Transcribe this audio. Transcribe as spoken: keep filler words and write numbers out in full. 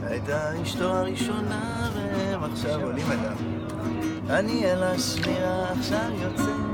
הייתה אשתו הראשונה והם עכשיו עולים אליו. אני אל השמירה עכשיו יוצא